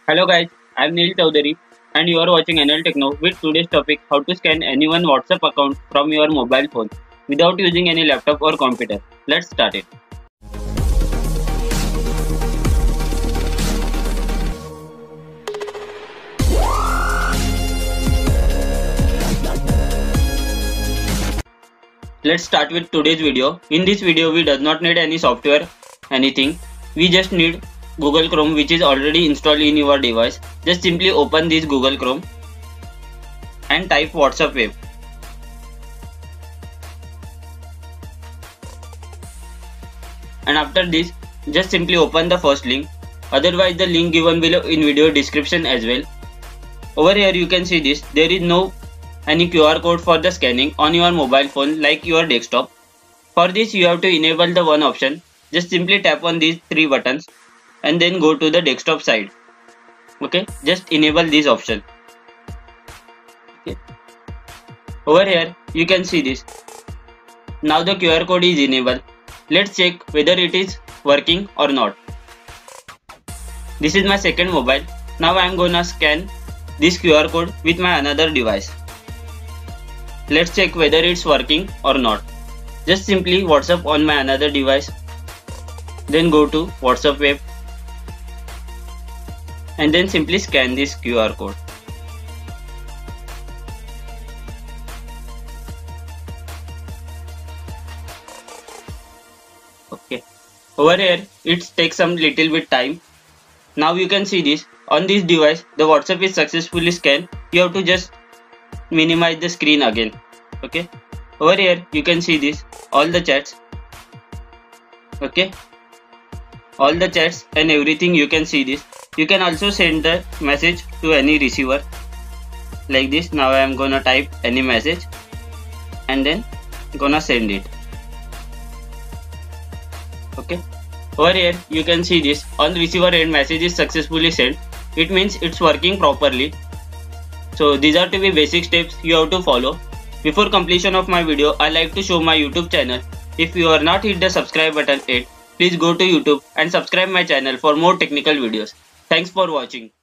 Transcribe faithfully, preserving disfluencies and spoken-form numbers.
Hello guys, I'm Neil Chowdhury and you are watching N L Techno with today's topic how to scan anyone's WhatsApp account from your mobile phone without using any laptop or computer. Let's start it. Let's start with today's video. In this video we does not need any software, anything. We just need Google Chrome which is already installed in your device. Just simply open this Google Chrome and type WhatsApp web. And after this just simply open the first link. Otherwise the link given below in video description as well. Over here you can see this. There is no any Q R code for the scanning on your mobile phone like your desktop. For this you have to enable the one option. Just simply tap on these three buttons and then go to the desktop side. Okay, just enable this option. Okay. Over here you can see this. Now the Q R code is enabled. Let's check whether it is working or not. This is my second mobile. Now I am gonna scan this Q R code with my another device. Let's check whether it's working or not. Just simply WhatsApp on my another device. Then go to WhatsApp web. And then simply scan this Q R code. Okay. Over here it takes some little bit time. Now you can see this. On this device the WhatsApp is successfully scanned. You have to just minimize the screen again. Okay, over here you can see this, all the chats. Okay, all the chats and everything you can see this. You can also send the message to any receiver like this. Now I am gonna type any message and then gonna send it. Okay, over here you can see this, on the receiver end message is successfully sent. It means it's working properly. So these are to be basic steps you have to follow. Before completion of my video, I like to show my YouTube channel. If you are not hit the subscribe button yet, please go to YouTube and subscribe my channel for more technical videos. Thanks for watching.